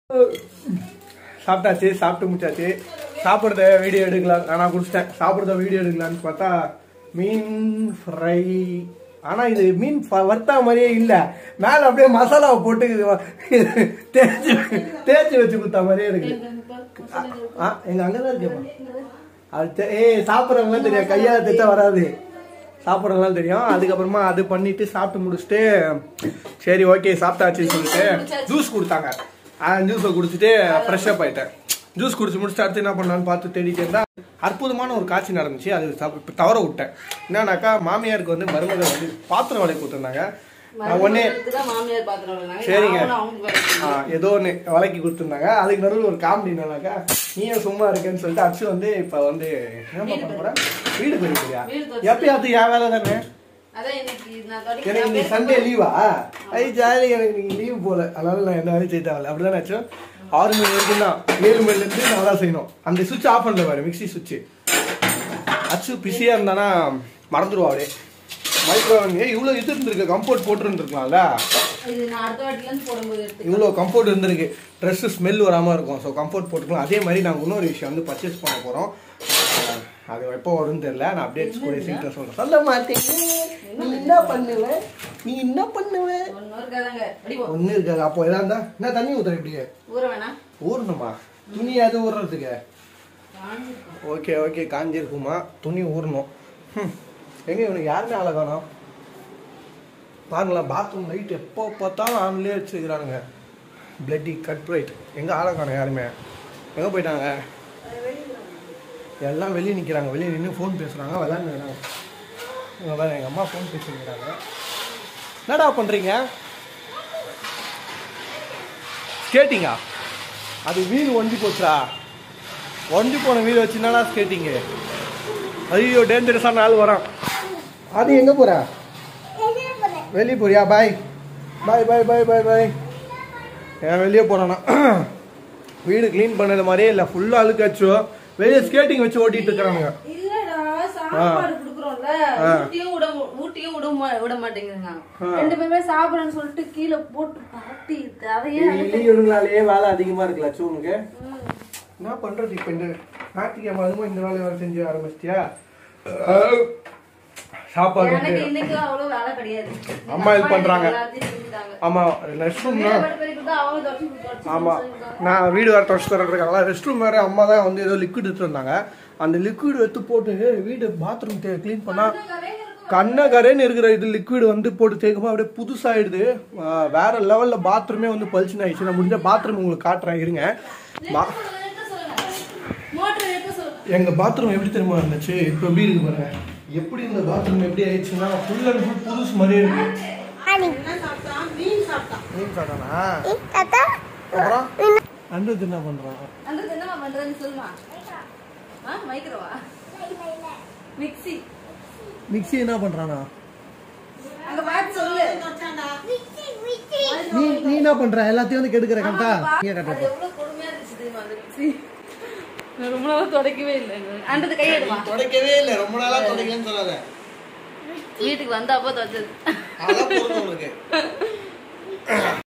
சாப்பிட்டாச்சு, சாப்பிட்டு முடிச்சாச்சு. சாப்பிட்றத வீடியோ எடுக்கலாம், நான் குடிச்சிட்டேன். சாப்பிட்றத வீடியோ எடுக்கலான்னு பார்த்தா மீன் ஃப்ரை. ஆனால் இது மீன் வறுத்தா மாதிரியே இல்லை, மேலே அப்படியே மசாலாவை போட்டு தேய்ச்சி வச்சு கொடுத்தா மாதிரியே இருக்கு. எங்க அங்கதான் இருக்கேன். அது சாப்பிட்றவங்களாம் தெரியும், கையால் தைச்சா வராது, சாப்பிட்றவங்களாம் தெரியும். அதுக்கப்புறமா அது பண்ணிட்டு சாப்பிட்டு முடிச்சுட்டு சரி ஓகே சாப்பிட்டாச்சுன்னு சொல்லிட்டு ஜூஸ் கொடுத்தாங்க. ஜூஸை குடிச்சிட்டு ஃப்ரெஷ் அப் ஆயிட்டேன். ஜூஸ் குடிச்சு முடிச்சுட்டு அடுத்து என்ன பண்ணலான்னு பார்த்து தேடிட்டே இருந்தா அற்புதமான ஒரு காட்சி நடந்துச்சு. அது தவற விட்டேன். என்னன்னாக்கா மாமியாருக்கு வந்து மருமகள் வந்து பாத்திரம் வளைக்க கொடுத்துருந்தாங்க. உடனே சரிங்க ஏதோ ஒன்று வளைக்கி கொடுத்துருந்தாங்க. அதுக்கு நடுவில் ஒரு காமெடி என்னன்னாக்கா, நீயும் சும்மா இருக்கேன்னு சொல்லிட்டு அச்சு வந்து இப்போ வந்து என்ன பண்ண போற, வீடு போயிருக்கியா? எப்பயாவது என் வேலை தானே. எனக்கு நீ சண்டே லீவா? ஜாலி, எனக்கு நீங்க லீவ் போல, அதனால நான் என்ன வேலையும் செய்ய தேவையில்ல. அப்படிதான் ஆச்சு. 6 மணி வரைக்கும் தான், 7 மணிலேருந்து நான் தான் செய்யணும். அந்த சுவிட்ச் ஆஃப் பண்ணல பாரு, மிக்சி சுவிட்சு. அச்சு பிஸியாக இருந்தானா மறந்துடுவா அப்படியே. மைக்ரோவன் இவ்வளோ இது இருந்திருக்கு, கம்ஃபோர்ட் போட்டுருந்துருக்கலாம்ல. இவ்வளோ கம்ஃபோர்ட் இருந்திருக்கு, ட்ரெஸ்ஸு ஸ்மெல் வராமல் இருக்கும். ஸோ கம்ஃபோர்ட் போட்டுக்கலாம். அதே மாதிரி நாங்கள் இன்னொரு விஷயம் வந்து பர்ச்சேஸ் பண்ண போகிறோம். அது எப்போ வரும்னு தெரியல, நான் அப்டேட்ஸ் கூட சீக்கிரம் சொல்கிறேன். சொல்ல மாட்டேன். நீ என்ன பண்ணுவேன், நீ என்ன பண்ணுவேன், ஒன்றும் இருக்காது. அப்போ எதா இருந்தா என்ன தண்ணி ஊற்றுற, இப்படியே ஊறணுமா? துணி அது ஊறுறதுக்கு? ஓகே ஓகே, காஞ்சிருக்குமா துணி ஊறணும். எங்க இவனுக்கு யாருமே ஆளை காணோம் பாருங்களா. பாத்ரூம் லைட் எப்போ பார்த்தாலும் ஆன்லேயே வச்சுக்கிறானுங்க. Bloody cut right. எங்கே ஆளை காணோம் யாருமே, எங்கே போயிட்டாங்க? எல்லாம் வெளியே நிற்கிறாங்க. வெளியே நின்று ஃபோன் பேசுகிறாங்க, விளாண்டுறாங்க. எங்கள் அம்மா ஃபோன் பேசிக்கிறாங்க. என்னடா பண்ணுறீங்க? ஸ்கேட்டிங்கா? அது வீல் ஒண்டி போச்சுடா. ஒண்டி போன வீல் வச்சு என்னடா ஸ்கேட்டிங்கு? ஐயோ டேஞ்சரஸான ஆள் வரான். அது எங்கே போகிற? வெளியே போறியா? பாய் பாய் பாய் பாய் பாய் பாய். ஏன் வெளியே போகிறானா? வீடு க்ளீன் பண்ணது மாதிரியே இல்லை, ஃபுல்லாக அழுக்காச்சு. வெளியே ஸ்கேட்டிங் வச்சு ஓட்டிட்டு இருக்கானுங்க. வேலை அதிகமா இருக்குல்ல உனக்கு. என்ன பண்றது இப்ப? இந்த ஞாயிற்றுக்கிழமை அதுவும் இந்த வேலையை வேலை செஞ்சு ஆரம்பிச்சிட்டியா? சாப்பாடு அம்மா இது பண்றாங்க. ஆமா ரெஸ்ட் ரூம். ஆமா நான் வீடு வேற தொடச்சு தரேன். ரெஸ்ட் ரூம் வேற அம்மா தான் வந்து ஏதோ லிக்விட் எடுத்து வந்தாங்க. அந்த லிக்விட் எடுத்து போட்டு வீடு பாத்ரூம் கிளீன் பண்ணா கண்ணகரேன்னு இருக்கிற இது லிக்விட் வந்து போட்டு தேய்க்கும்போது அப்படியே புதுசாகிடுது. வேற லெவலில் பாத்ரூமே வந்து பளிச்சுன்னு ஆயிடுச்சு. நான் முடிஞ்ச பாத்ரூம் உங்களுக்கு காட்டுறேன் இருங்க. எங்கள் பாத்ரூம் எப்படி தெரியுமா இருந்துச்சு, இப்போ எப்படி இருக்கு பாருங்க. எப்படி இந்த பாத்ரூம் எப்படி ஆயிடுச்சுன்னா ஃபுல் அண்ட் ஃபுல் புதுசு மாதிரியே இருக்கு. மீன் சாப்பிட்டானா? அப்புறம் அண்டது என்ன பண்றான்? மிக்ஸி என்ன பண்றானா? நீ என்ன பண்ற? எல்லாத்தையும் வந்து கெடுக்கிற கரெக்டா? ரொம்ப நாளா தொடக்கவே இல்லை. அண்டது கையெடுமா? தொடக்கவே இல்லை, ரொம்ப நாளா தொடக்கலன்னு சொல்லாத. வீட்டுக்கு வந்தா அப்போ தொடச்சது.